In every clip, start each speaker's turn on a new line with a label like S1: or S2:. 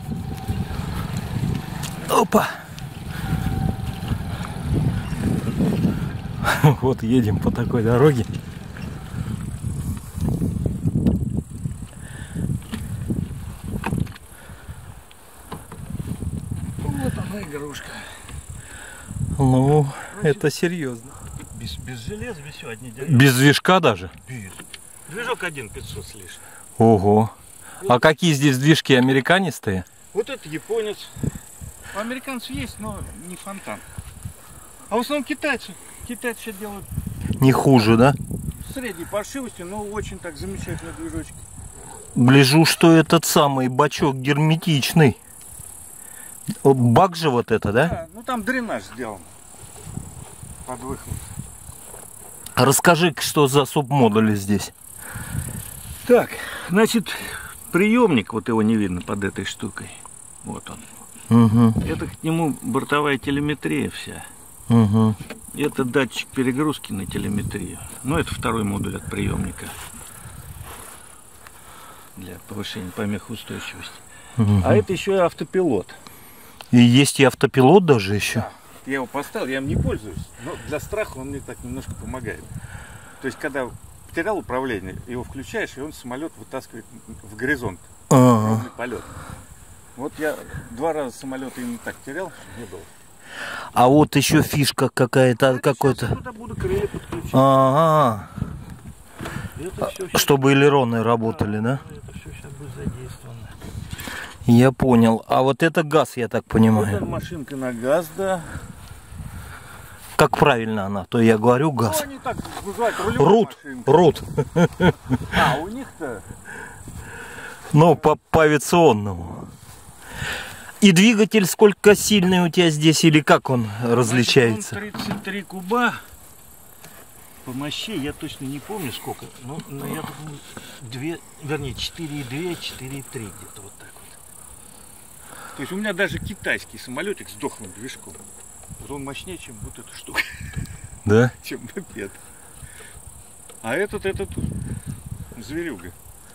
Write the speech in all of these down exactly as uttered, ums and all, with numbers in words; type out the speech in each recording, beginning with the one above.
S1: Опа! Вот едем по такой дороге.
S2: Вот она игрушка.
S1: Ну, это серьезно.
S2: Без, без железа, без всего, одни деревья.
S1: Без движка даже?
S2: Без. Движок один пятьсот с лишним.
S1: Ого. А какие здесь движки, американистые?
S2: Вот это японец. У американцев есть, но не фонтан. А в основном китайцы. Китайцы все делают.
S1: Не хуже, да?
S2: Средней паршивости, но очень так замечательные движочки.
S1: Гляжу, что этот самый бачок герметичный. Бак же вот это, да?
S2: Да, ну там дренаж сделан. Под выхлоп.
S1: Расскажи, что за субмодули здесь.
S2: Так, значит, приемник, вот его не видно под этой штукой. Вот он.
S1: Угу.
S2: Это к нему бортовая телеметрия вся.
S1: Угу.
S2: Это датчик перегрузки на телеметрию. Ну, это второй модуль от приемника. Для повышения помехоустойчивости.
S1: Угу.
S2: А это еще и автопилот.
S1: И есть и автопилот даже еще.
S2: Я его поставил, я им не пользуюсь. Но для страха он мне так немножко помогает. То есть, когда потерял управление, его включаешь, и он самолет вытаскивает в горизонт.
S1: А-а-а.
S2: Ровный полет. Вот я два раза самолет именно так терял, не было.
S1: А вот еще фишка какая-то, какой-то.
S2: Туда буду крылья подключать.
S1: Ага.
S2: Это все сейчас...
S1: Чтобы элероны работали, да?
S2: Это все сейчас будет задействовано.
S1: Я понял. А вот это газ, я так понимаю.
S2: Вот машинка на газ, да.
S1: Как правильно она? То я говорю газ.
S2: Ну, они так вызывают рулевую
S1: Рут,
S2: машинку.
S1: рут.
S2: А, у них-то...
S1: Ну, по, по авиационному. И двигатель сколько сильный у тебя здесь, или как он различается?
S2: Значит, он тридцать три куба. По мощи я точно не помню сколько. Но, но я думаю, две, вернее, четыре и два, четыре и три где-то вот так вот. То есть у меня даже китайский самолетик с дохлым движком. Вот он мощнее, чем вот эта штука.
S1: Да?
S2: Чем мопед. А этот, этот зверюга.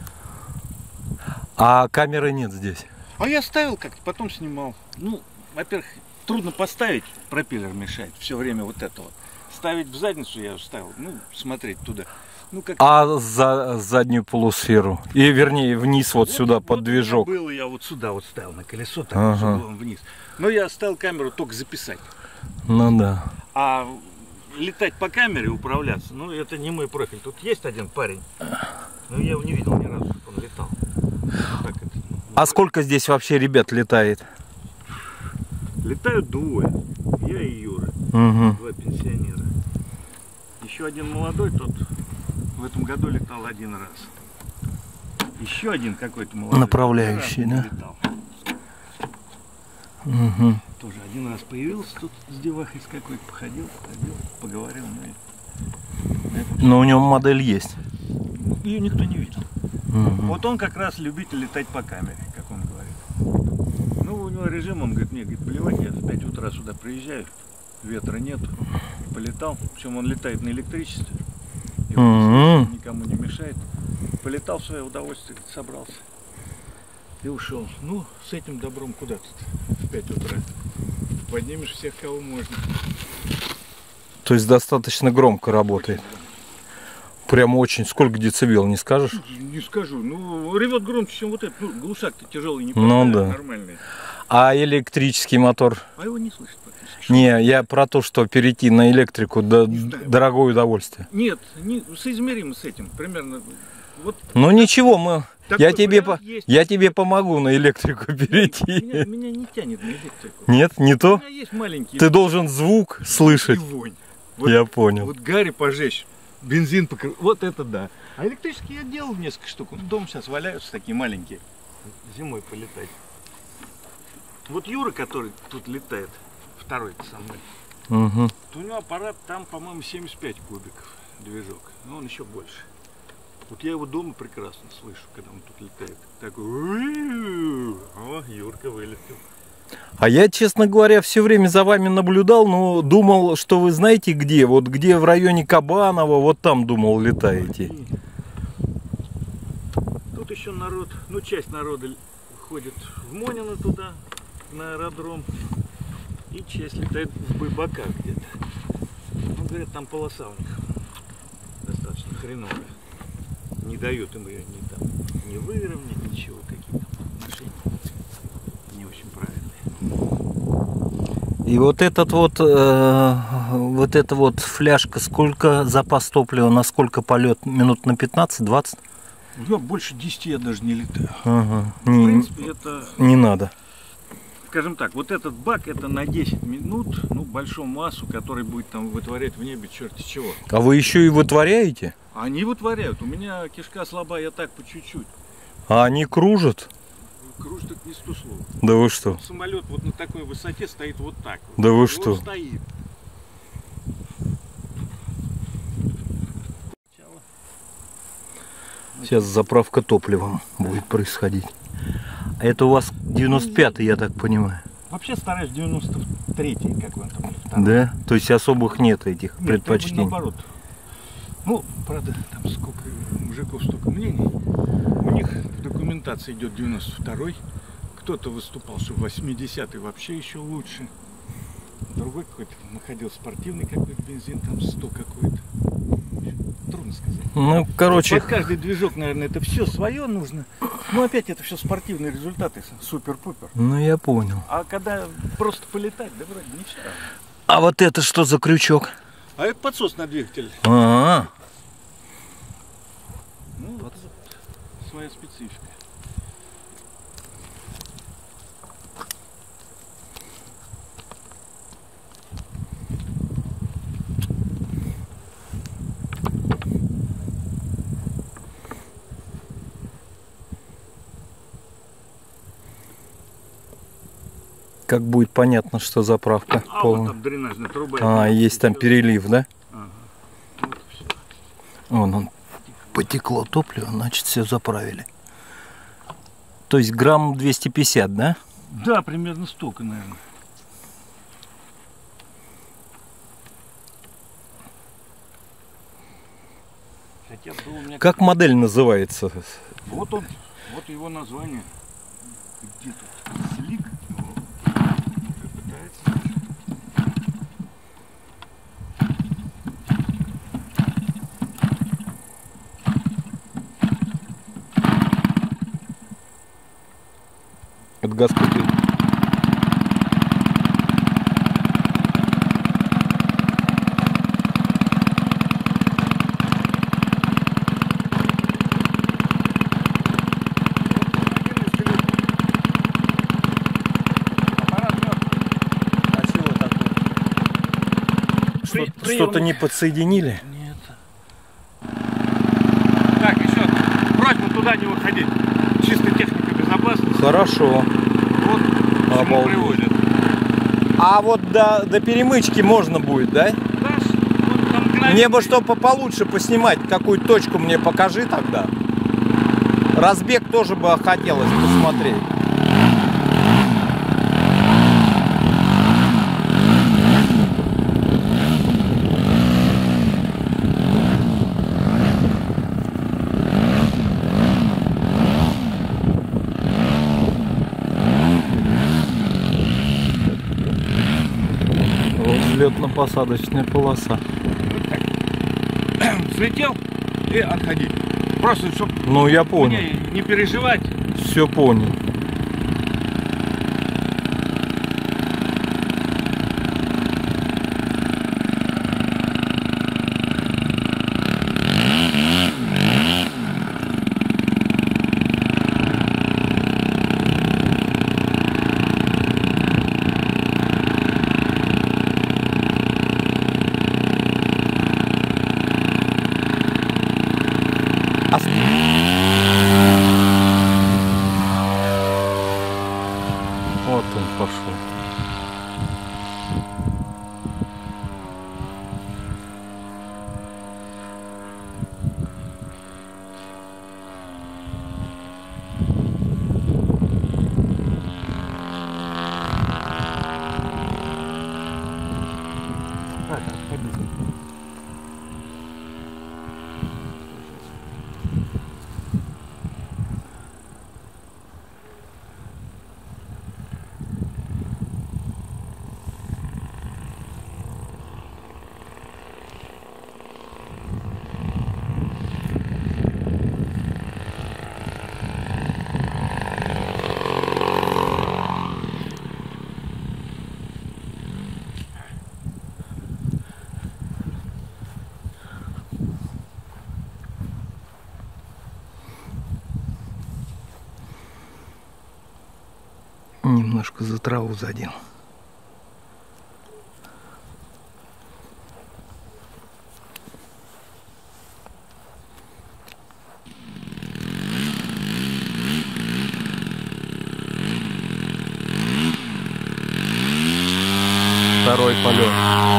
S1: А камеры нет здесь?
S2: А я ставил как-то, потом снимал. Ну, во-первых, трудно поставить, пропеллер мешает все время вот это вот. Ставить в задницу я ставил, ну, смотреть туда. Ну, как...
S1: А за заднюю полусферу? И вернее вниз вот, вот сюда вот под движок?
S2: Было, я вот сюда вот ставил на колесо, так
S1: ага.
S2: с углом вниз. Но я оставил камеру только записать.
S1: Ну да.
S2: А летать по камере, управляться, ну это не мой профиль. Тут есть один парень, но я его не видел ни разу, чтобы он летал. Как это?
S1: А сколько здесь вообще ребят летает?
S2: Летают двое. Я и Юра.
S1: Угу.
S2: Два пенсионера. Еще один молодой, тот в этом году летал один раз. Еще один какой-то молодой.
S1: Направляющий, да?
S2: Летал.
S1: Угу.
S2: Тоже один раз появился тут с девахой с какой-то, походил, походил, поговорил. Ну,
S1: но у него модель есть.
S2: Ее никто не видел.
S1: Угу.
S2: Вот он как раз любитель летать по камере, как он говорит. Ну, у него режим, он говорит, мне говорит, плевать, я в пять утра сюда приезжаю, ветра нету, полетал. Причем он летает на электричестве, его
S1: угу.
S2: никому не мешает. Полетал в свое удовольствие, собрался и ушел. Ну, с этим добром куда тут в пять утра? Поднимешь всех, кого можно.
S1: То есть достаточно громко работает. Прям очень. Сколько децибел, не скажешь?
S2: Не скажу. Ну, ревет громче, чем вот этот. Ну, глушак-то тяжелый, не
S1: ну,
S2: поставит,
S1: да.
S2: Нормальный.
S1: А электрический мотор?
S2: А его не слышит практически.
S1: Не, я про то, что перейти на электрику, да, дорогое удовольствие.
S2: Нет, не, соизмеримо с этим. Примерно. Вот.
S1: Ну ничего, мы... Я тебе, по...
S2: есть.
S1: я тебе помогу на электрику перейти.
S2: Меня, меня не тянет на электрику.
S1: Нет, не то?
S2: У меня есть маленький.
S1: Ты должен звук слышать.
S2: И вонь. Вот,
S1: я понял.
S2: Вот гарри пожечь, бензин покрыть. Вот это да. А электрические я делал несколько штук. Дом сейчас валяются такие маленькие. Зимой полетать. Вот Юра, который тут летает, второй-то со мной.
S1: Угу.
S2: У него аппарат там, по-моему, семьдесят пять кубиков движок. Но он еще больше. Вот я его дома прекрасно слышу, когда он тут летает. Такой, о, Юрка вылетел.
S1: А я, честно говоря, все время за вами наблюдал, но думал, что вы знаете где. Вот где в районе Кабанова, вот там, думал, летаете.
S2: Тут еще народ, ну часть народа выходит в Монино туда, на аэродром, и часть летает в Байбаках где-то. Ну, говорят, там полоса у них достаточно хреновая. Не дают им ее ни там, ни выровнять, ничего, какие-то отношения не очень правильные.
S1: И вот этот вот, э, вот эта вот фляжка, сколько запас топлива, на сколько полет? Минут на пятнадцать-двадцать?
S2: Я больше десяти я даже не летаю.
S1: Ага.
S2: В
S1: Не,
S2: принципе, это,
S1: не надо.
S2: скажем так, вот этот бак это на десять минут, ну, большую массу, который будет там вытворять в небе черти чего.
S1: А вы еще и вытворяете?
S2: Они вытворяют. У меня кишка слабая, я так по чуть-чуть.
S1: А они кружат?
S2: Кружит это не сто слов.
S1: Да вы что?
S2: Самолет вот на такой высоте стоит вот так. Вот.
S1: Да вы
S2: И
S1: что?
S2: он стоит.
S1: Сейчас заправка топливом будет происходить. А это у вас девяносто пятый, я так понимаю.
S2: Вообще стараюсь девяносто третий, как он там. Второй.
S1: Да? То есть особых нет этих
S2: Нет,
S1: предпочтений?
S2: наоборот. Ну, правда, там сколько мужиков, столько мнений. У них в документации идет девяносто второй. Кто-то выступал, что восьмидесятый вообще еще лучше. Другой какой-то находил спортивный какой-то бензин, там сто какой-то. Трудно сказать.
S1: Ну, короче...
S2: Под каждый движок, наверное, это все свое нужно. Но опять это все спортивные результаты, супер-пупер.
S1: Ну, я понял.
S2: А когда просто полетать, да вроде не все.
S1: А вот это что за крючок?
S2: А это подсос на двигатель.
S1: А, -а, -а.
S2: Ну, вот своя специфика.
S1: Как будет понятно, что заправка
S2: А
S1: полная?
S2: вот там дренажная труба.
S1: А, есть там перелив, да?
S2: Ага. Вот все.
S1: Вон он, потекло топливо, значит все заправили. То есть грамм двести пятьдесят, да?
S2: Да, примерно столько, наверное. Хотя был у меня...
S1: Как модель называется?
S2: Вот он, вот его название. Где тут? Слик? Пытается.
S1: Это газ какой? Что-то не подсоединили?
S2: Нет. Так, еще просьба туда не выходить. Чисто техника безопасности.
S1: Хорошо.
S2: Вот к чему
S1: Обалдеть.
S2: приводит.
S1: А вот до, до перемычки можно будет, да?
S2: Да, вот там мгновенно-
S1: Мне бы что получше поснимать, какую точку мне покажи тогда. Разбег тоже бы хотелось посмотреть. Взлетно-посадочная полоса.
S2: Взлетел и отходить. Просто, чтобы
S1: Ну, я понял.
S2: не переживать.
S1: Все понял. Вот он пошел.
S2: Так, отходить.
S1: Немножко за траву задел. Второй полет.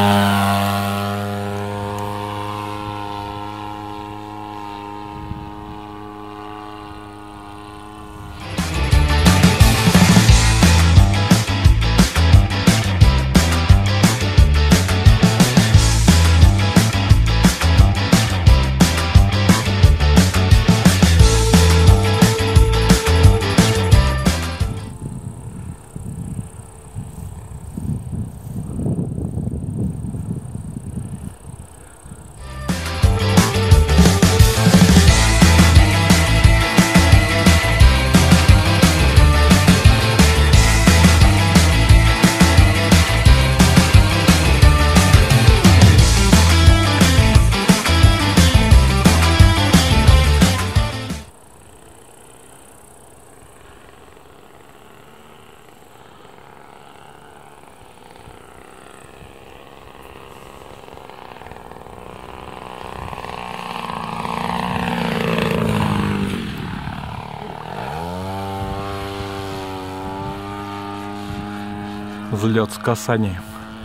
S1: Взлет с касанием.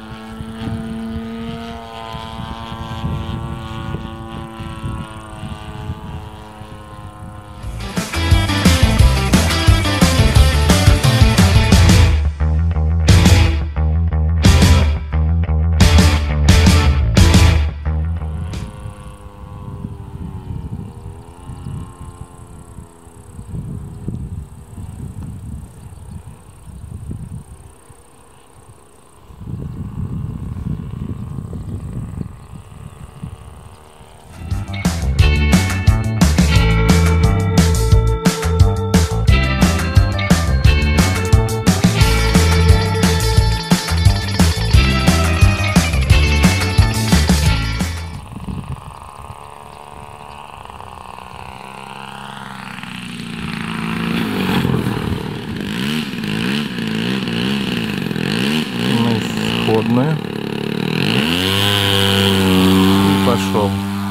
S1: Исходная. И пошел.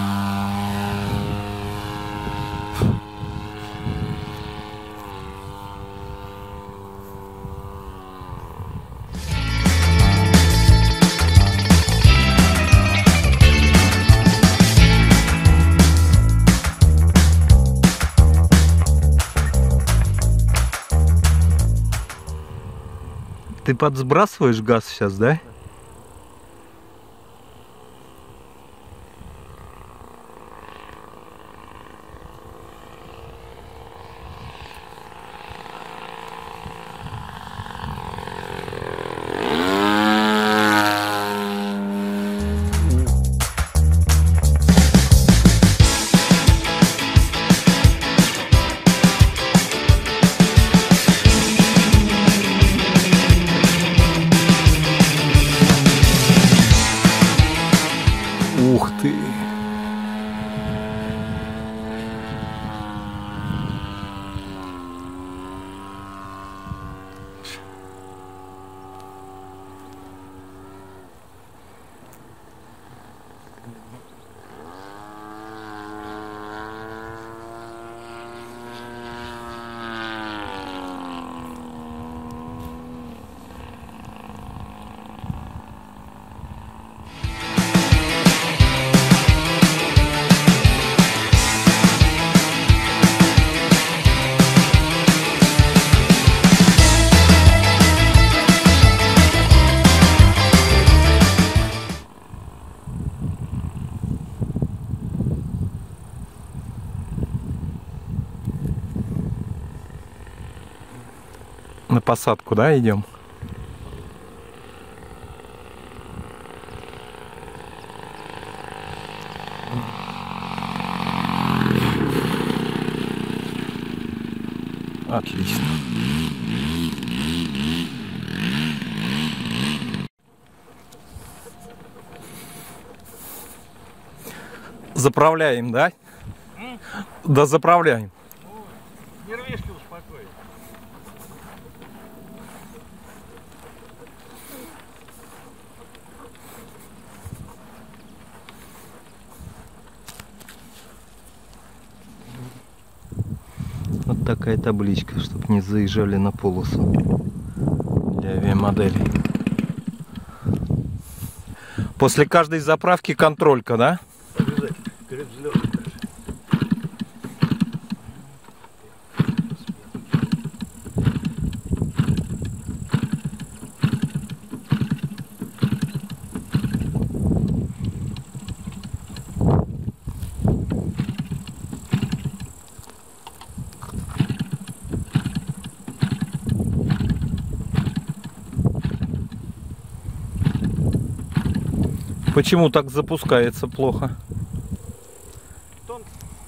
S1: Ты подсбрасываешь газ сейчас, да? Ух ты! На посадку, да, идем? Отлично. Заправляем, да? Да, заправляем.
S2: Нервишки успокоить.
S1: Вот такая табличка, чтобы не заезжали на полосу для авиамоделей. После каждой заправки контролька, да?
S2: Обязательно. Перед взлетом даже.
S1: Почему так запускается плохо?
S2: Тонко.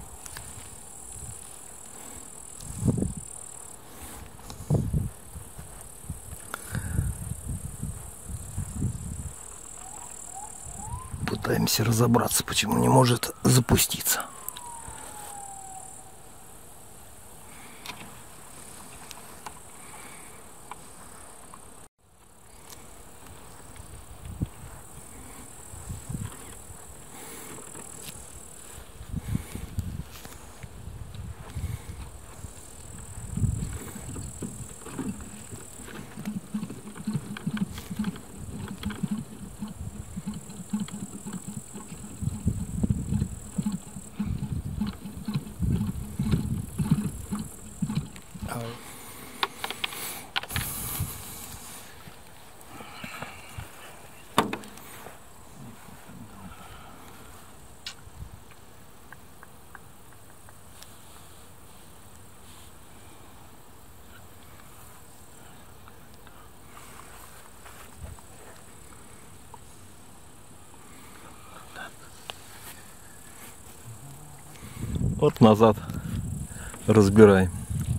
S1: Пытаемся разобраться, почему не может запуститься. Вот назад разбираем.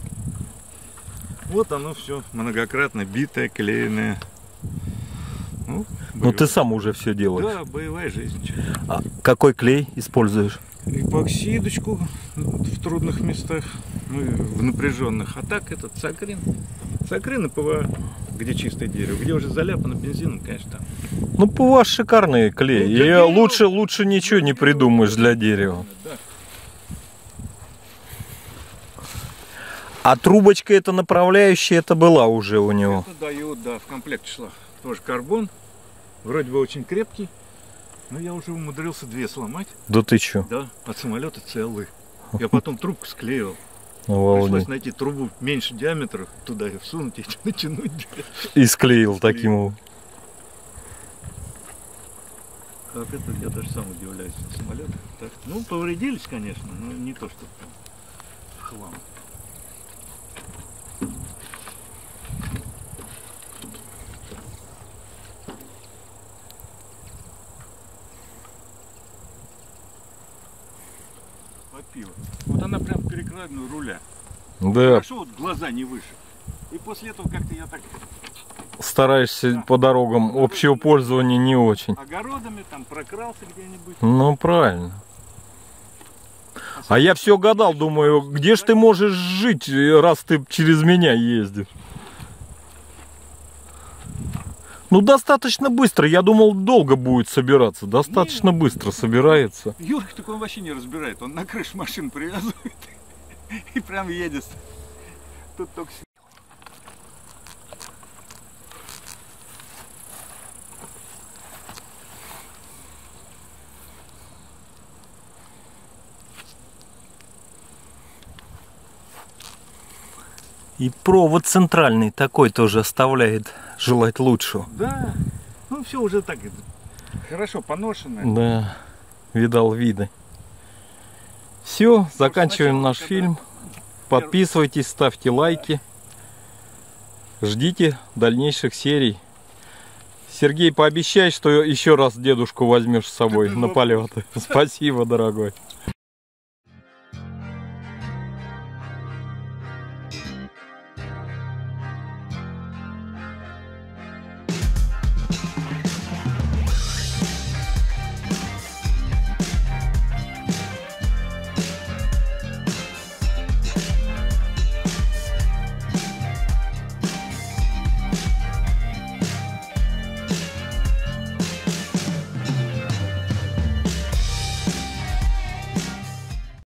S2: Вот оно все многократно битое, клеенное. Ну,
S1: Ну ты сам уже все делаешь.
S2: Да, боевая жизнь.
S1: А какой клей используешь?
S2: Эпоксидочку в трудных местах, ну, в напряженных. А так этот циакрин. Циакрин и ПВА, где чистое дерево, где уже заляпано бензином, конечно, там.
S1: Ну ПВА шикарный клей.
S2: Ну,
S1: И
S2: дерева,
S1: лучше, лучше ничего не придумаешь для дерева.
S2: Да.
S1: А трубочка эта направляющая, это была уже у него.
S2: Это дают, да, в комплекте шла. Тоже карбон. Вроде бы очень крепкий. Но я уже умудрился две сломать.
S1: Да ты чё?
S2: Да, от самолета целый. Я потом трубку склеил.
S1: Обалдеть.
S2: Пришлось найти трубу меньше диаметра, туда ее всунуть и натянуть.
S1: И склеил таким образом.
S2: Как это, я даже сам удивляюсь, самолет. Так, ну, повредились, конечно, но не то, что там хлам. Попила. Вот она прям перекладина у руля.
S1: Да.
S2: Хорошо, вот глаза не выше. И после этого как-то я так
S1: Стараешься
S2: Да.
S1: по дорогам общего пользования не очень.
S2: огородами там прокрался где-нибудь.
S1: Ну правильно. А я все гадал, думаю, где ж ты можешь жить, раз ты через меня ездишь? Ну достаточно быстро, я думал, долго будет собираться. Достаточно
S2: Не.
S1: быстро собирается.
S2: Юрка такой он вообще не разбирает. Он на крышу машин привязывает и прям едет. Тут только с-
S1: И провод центральный такой тоже оставляет желать лучшего.
S2: Да, ну все уже так хорошо поношенное.
S1: Да, видал виды. Все, заканчиваем
S2: сначала,
S1: наш
S2: когда
S1: фильм. Подписывайтесь, ставьте лайки. Ждите дальнейших серий. Сергей, пообещай, что еще раз дедушку возьмешь с собой на полеты. Спасибо, дорогой.